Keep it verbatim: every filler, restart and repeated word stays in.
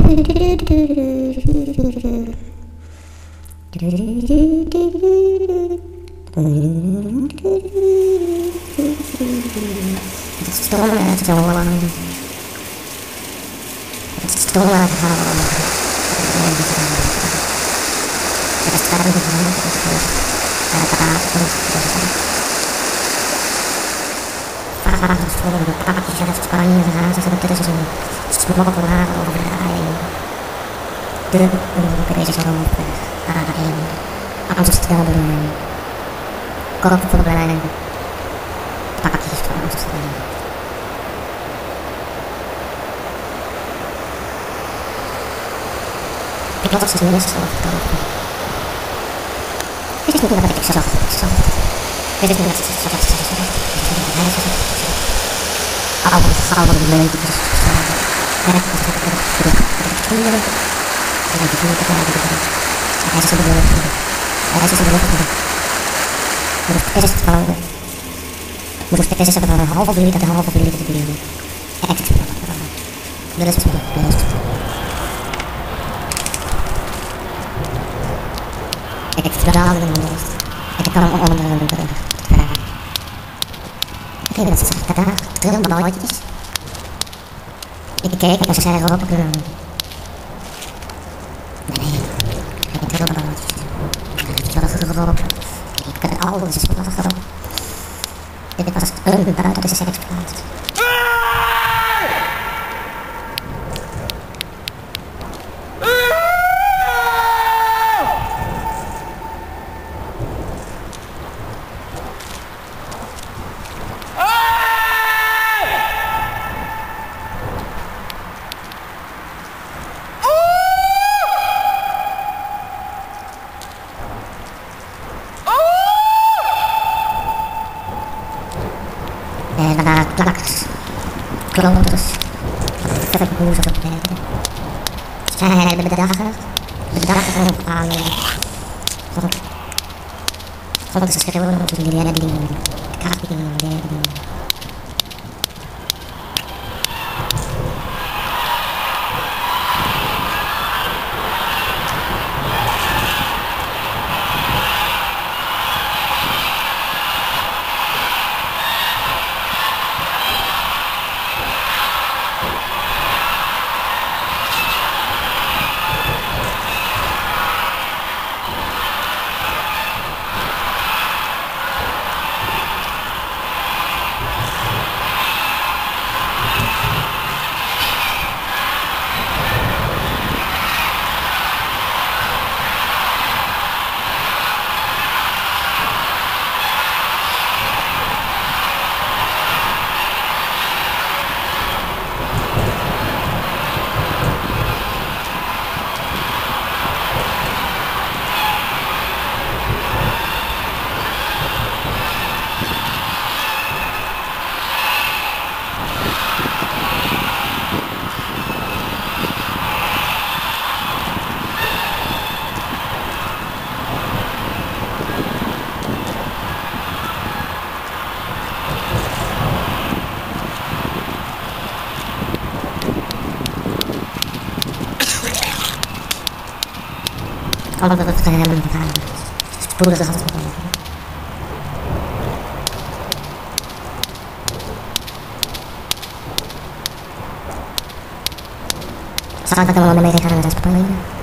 Het is zo lang. Het is zo lang. Het is verder niet lang. Het is praat. Vaak is voor de pakjes uit Spanje gegaan. Ze hebben tussen zo'n smokkelaar over de A één. De Europese rond A één. Amsterdam. Korpelplein. Pakjes van Amsterdam. Ik was als minister afgekomen. Dit is niet meer wat ik zo zag. Dit is niet meer wat ik zo zag. Oude gouden leukjes. Werk was het terug. Kinderen. En ik doe het ook. Hij is in de lucht. Hij is in de lucht. Moet het van Moet het is van een halve liter, een halve liter te doen. Echt. Dat is het. Dat is het. Ik heb verdaden in de lucht. Ik kan hem onder de brug vragen. Ik weet dat ze zeggen, daar, trillen balletjes. Ik keek en ze zei erop, ik wil nee, ik heb trillen balletjes. Ik heb het erop. Ik kan alles is wel erop. Dit was een buiten de seksplaats. En daarna klakkers, klonters, verboezels op de zij hebben de dagen, de dagen aan van de schreeuwen om te leren dingen, kaarten leren dingen. Alle dat het helemaal niet gegaan is. Spoedig de hand op. Zal ik dat allemaal mee gaan met de Spanje?